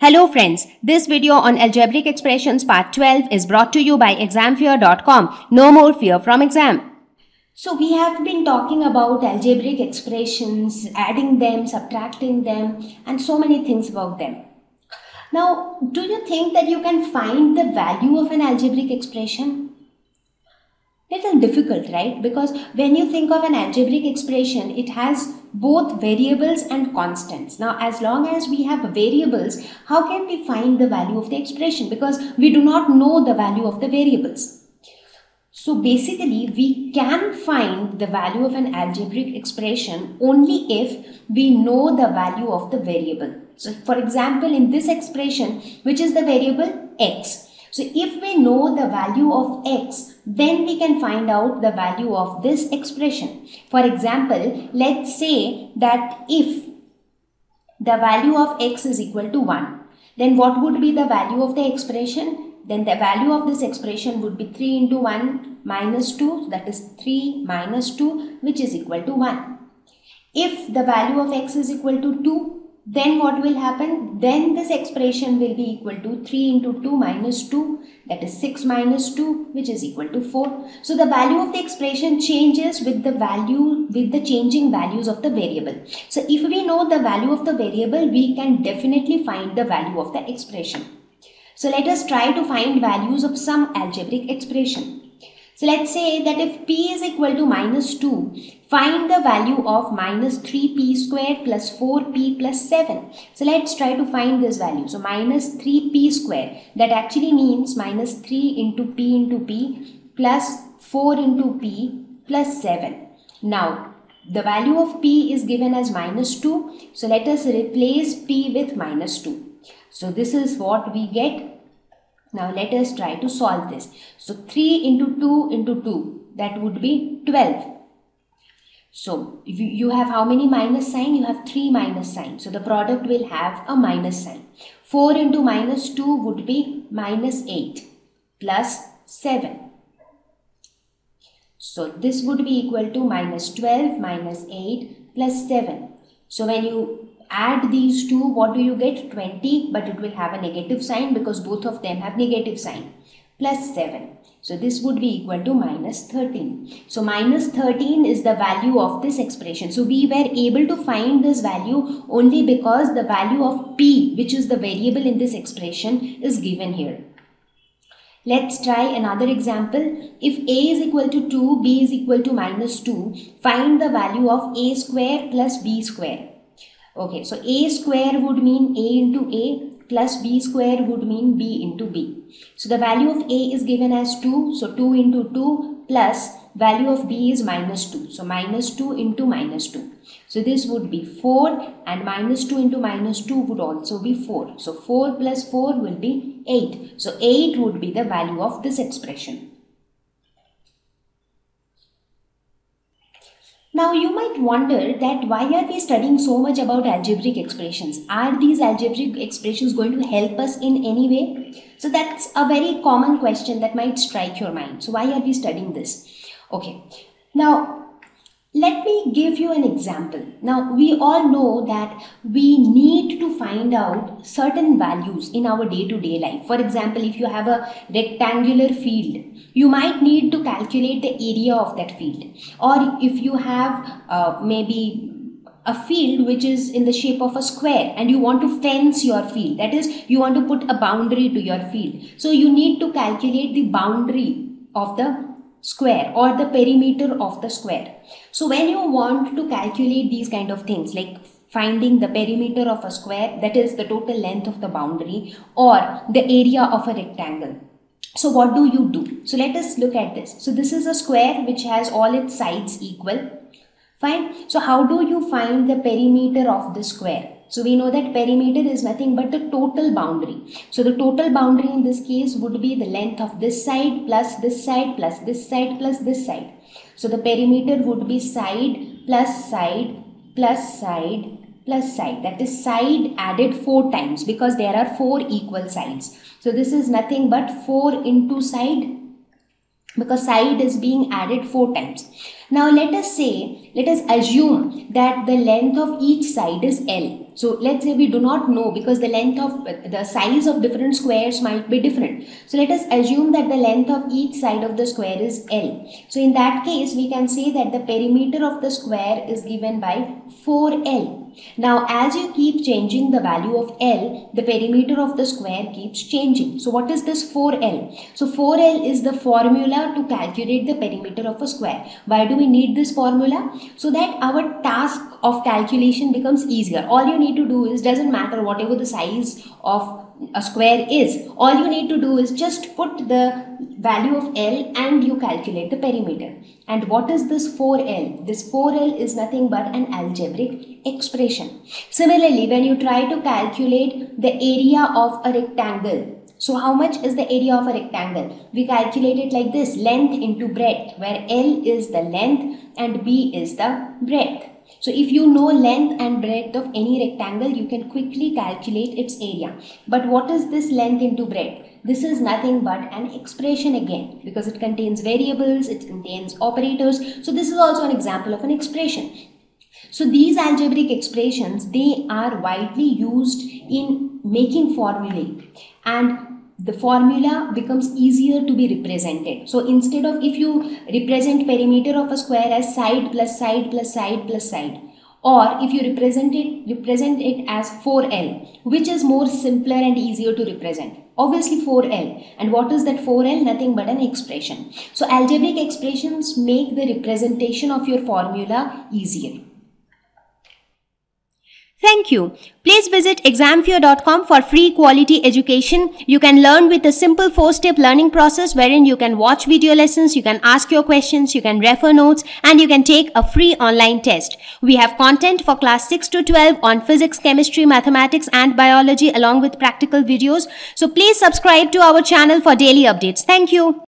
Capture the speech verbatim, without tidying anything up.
Hello friends, this video on algebraic expressions part twelve is brought to you by exam fear dot com. No more fear from exam. So we have been talking about algebraic expressions, adding them, subtracting them, and so many things about them. Now, do you think that you can find the value of an algebraic expression? Little difficult, right? Because when you think of an algebraic expression, it has both variables and constants. Now, as long as we have variables, how can we find the value of the expression? Because we do not know the value of the variables. So basically, we can find the value of an algebraic expression only if we know the value of the variable. So for example, in this expression, which is the variable x. So if we know the value of x, then we can find out the value of this expression. For example, let's say that if the value of x is equal to one, then what would be the value of the expression? Then the value of this expression would be three into one minus two, that is three minus two, which is equal to one. If the value of x is equal to two, then what will happen? Then this expression will be equal to three into two minus two, that is six minus two, which is equal to four. So the value of the expression changes with the value, with the changing values of the variable. So if we know the value of the variable, we can definitely find the value of the expression. So let us try to find values of some algebraic expression. So let's say that if p is equal to minus two, find the value of minus three p squared plus four p plus seven. So let's try to find this value. So minus three p squared, that actually means minus three into p into p plus four into p plus seven. Now the value of p is given as minus two. So let us replace p with minus two. So this is what we get. Now let us try to solve this. So three into two into two, that would be twelve. So if you have how many minus sign? You have three minus sign. So the product will have a minus sign. four into minus two would be minus eight plus seven. So this would be equal to minus twelve minus eight plus seven. So when you add these two, what do you get? twenty, but it will have a negative sign because both of them have negative sign, plus seven. So this would be equal to minus thirteen. So minus thirteen is the value of this expression. So we were able to find this value only because the value of p, which is the variable in this expression, is given here. Let's try another example. If a is equal to two, b is equal to minus two, find the value of a square plus b square. Okay, so a square would mean a into a plus b square would mean b into b. So the value of a is given as two. So two into two plus value of b is minus two. So minus two into minus two. So this would be four, and minus two into minus two would also be four. So four plus four will be eight. So eight would be the value of this expression. Now you might wonder that why are we studying so much about algebraic expressions? Are these algebraic expressions going to help us in any way? So that's a very common question that might strike your mind. So why are we studying this? Okay, now let me give you an example. Now we all know that we need to find out certain values in our day-to-day life. For example, if you have a rectangular field, you might need to calculate the area of that field. Or if you have uh, maybe a field which is in the shape of a square and you want to fence your field, that is, you want to put a boundary to your field. So you need to calculate the boundary of the square or the perimeter of the square. So when you want to calculate these kind of things, like finding the perimeter of a square, that is the total length of the boundary, or the area of a rectangle. So what do you do? So let us look at this. So this is a square which has all its sides equal. Fine. So how do you find the perimeter of the square? So we know that perimeter is nothing but the total boundary. So the total boundary in this case would be the length of this side plus this side plus this side plus this side. So the perimeter would be side plus side plus side plus side. That is side added four times because there are four equal sides. So this is nothing but four into side because side is being added four times. Now let us say, let us assume that the length of each side is L. So let's say we do not know, because the length of the size of different squares might be different. So let us assume that the length of each side of the square is L. So in that case, we can say that the perimeter of the square is given by four L. Now, as you keep changing the value of L, the perimeter of the square keeps changing. So what is this four L? So four L is the formula to calculate the perimeter of a square. Why do we need this formula? So that our task of calculation becomes easier. All you need to do is, doesn't matter whatever the size of a square is, all you need to do is just put the value of L and you calculate the perimeter. And what is this four L? This four L is nothing but an algebraic expression. Similarly, when you try to calculate the area of a rectangle, so how much is the area of a rectangle? We calculate it like this: length into breadth, where L is the length and B is the breadth. So if you know length and breadth of any rectangle, you can quickly calculate its area. But what is this length into breadth? This is nothing but an expression again, because it contains variables, it contains operators. So this is also an example of an expression. So these algebraic expressions, they are widely used in making formulae, and the formula becomes easier to be represented. So instead of, if you represent perimeter of a square as side plus side plus side plus side, or if you represent it represent it as four L, which is more simpler and easier to represent? Obviously four L. And what is that four L? Nothing but an expression. So algebraic expressions make the representation of your formula easier. Thank you. Please visit examfear dot com for free quality education. You can learn with a simple four-step learning process wherein you can watch video lessons, you can ask your questions, you can refer notes, and you can take a free online test. We have content for class six to twelve on physics, chemistry, mathematics, and biology along with practical videos. So please subscribe to our channel for daily updates. Thank you.